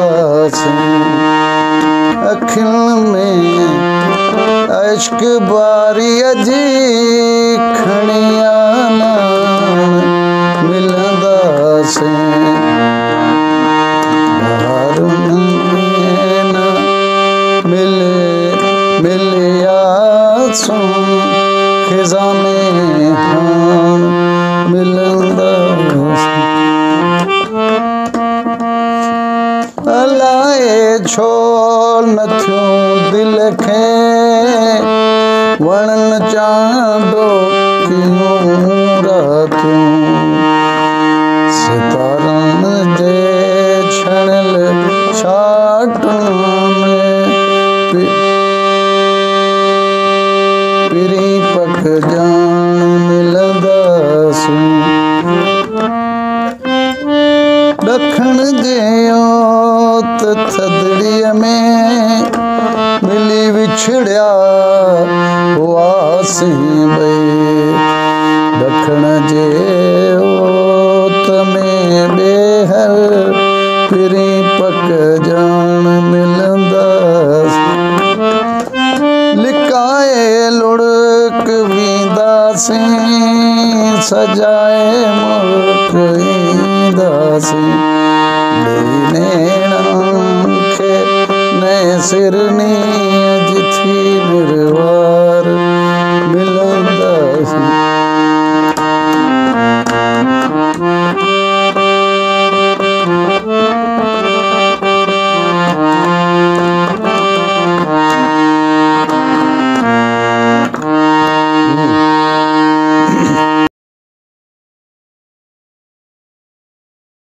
से अखिल में अश्क बारी अजी खड़िया मिलंदा से मिलिया सो खिजाने मिलंदा अलाए छोल नथियूं दिल खे वणन चांदो क्यों रातियूं सितारनि जे छणिल छाटुनि में पिरी पख जान मिलंदासीं ॾखण जे ओत थदड़ीअ में मिली विछड़िया हुआसीं ॿई ॾखण जे ओत में ॿेहर पिरी पक जान मिलंदासीं लिकाए लुढ़क वींदासीं सजाए मुल्क ईंदासीं ॾेई नेणनि खे नए सिरनी